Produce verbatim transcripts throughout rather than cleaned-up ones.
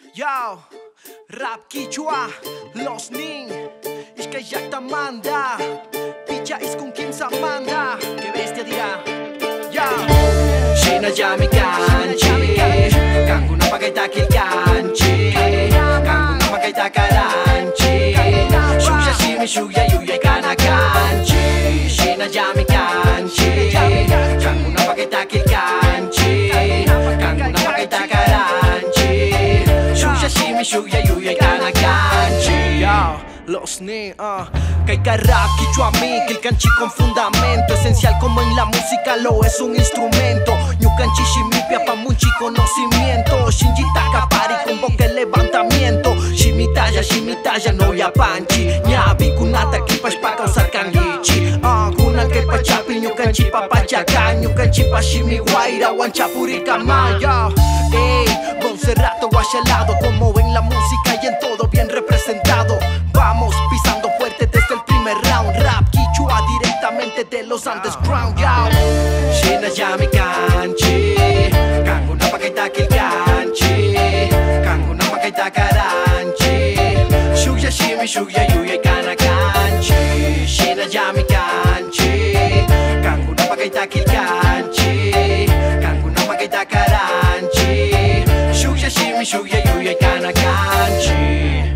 Yo, rap quichua, los nin, ishka yakta manda, picha iskun kim samanda, que bestia dirá. Yo, Shina yami kanchi, kangu na pagaita kilkanchi, kangu na pagaita karanchi, shuya shimi shuya yuya kana kanchi, Shina yami kanchi, kangu na pagaita kilkanchi, kangu na pagaita karanchi, shuya shimi shuya yuya kana kanchi. Yo, los ni, uh. Kaika rap quichua mi, que el canchi con fundamento esencial como en la música lo es un instrumento. Ñucanchi shimipia pa muchi conocimiento. Shinji taka pari convoca el levantamiento. Shimitaya, shimitaya no ya panchi. Ñabi kunata kipash pa causar kangichi. Ah, kuna que pa chapi, ñucanchi pa pachacan. Ñucanchi pa shimi guaira, guanchapuri kamaya. Ey, Monserrato guachalado como en la música y en todo bien representado. Vamos pisando fuerte desde el primer round. Rap quichua directamente de los underground. Shina yami kanchi, kangu na pagaita kilkanchi, kangu na pagaita karanchi, shuya shimi shuya yuya kana kanchi. Shina yami kanchi, kangu na pagaita kilkanchi, kangu na pagaita karanchi, shuya shimi shuya yuya kana kanchi.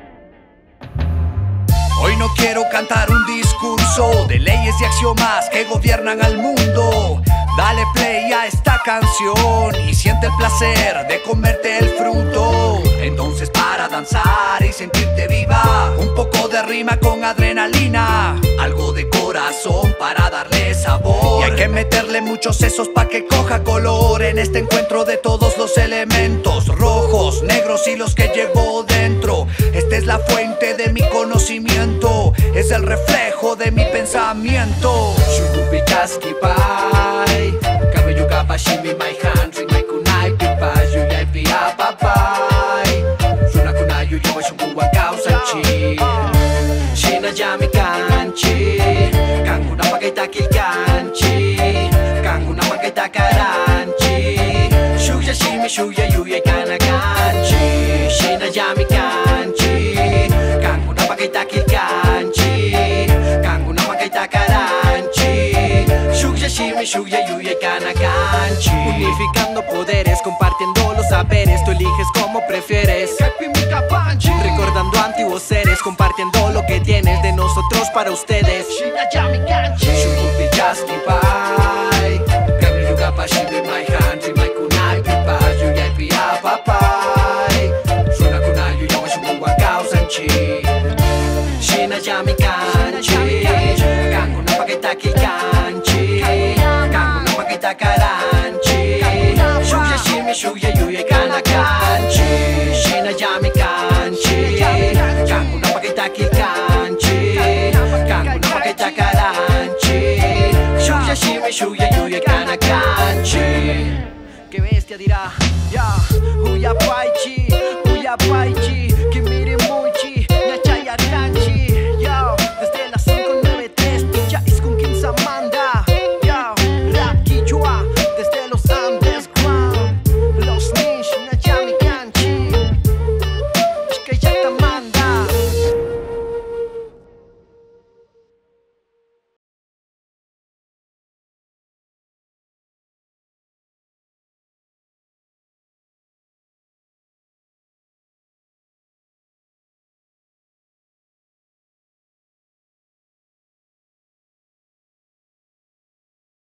Hoy no quiero cantar un discurso de leyes y axiomas que gobiernan al mundo. Dale play a esta canción y siente el placer de comerte el fruto. Entonces para danzar y sentirte viva, un poco de rima con adrenalina, algo de corazón para darle sabor. Y hay que meterle muchos sesos pa' que coja color en este encuentro de todos los elementos, rojos, negros y los que llevo dentro. Esta es la fuente de mi conocimiento, es el reflejo de mi pensamiento. Shukupi kaski pai, cabello kapashimi my hands in my kunai pipa, yuyai pia papai. Suna kunayu yo shungu wa kausanchi. Shina yami kanchi, kangu na pagaita kilkanchi, kangu na pagaita karanchi, shuya shimi shuya yuya kana kanchi. Shina yami kanchi, kangu na pagaita kilkanchi, kangu na pagaita karanchi, shuya shimi shuya yuya kana kanchi. Unificando poderes, compartiendo los saberes, tú eliges como prefieres. Recordando antiguos seres, compartiendo lo que tienes de nosotros para ustedes. Shina yami kanchi, shukupi kaski pai, kabello kapashimi my hands in my kunai pipa, yuyai pia papai. Suna kunayu yo shungu wa kausanchi. Shina yami kanchi, kangu na pagaita kilkanchi, kangu na pagaita karanchi, shuya shimi shuya yuya kana kanchi. Shina yami kanchi, kangu na pagaita kilkanchi, kangu na pagaita karanchi, shuya shimi shuya yuya kana kanchi. Que bestia dirá, ya, huya paichi, huya paichi.